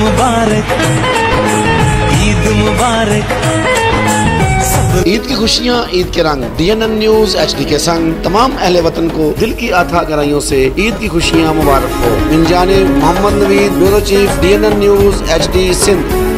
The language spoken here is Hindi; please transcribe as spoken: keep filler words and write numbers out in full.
मुबारक, ईद मुबारक। ईद की खुशियाँ, ईद के रंग। D N N news H D के संग तमाम अहले वतन को दिल की अथा गहराइयों से ईद की खुशियाँ मुबारक हो। मिन जानिब Mohammad Naveed, bureau chief, D N N news H D Sindh.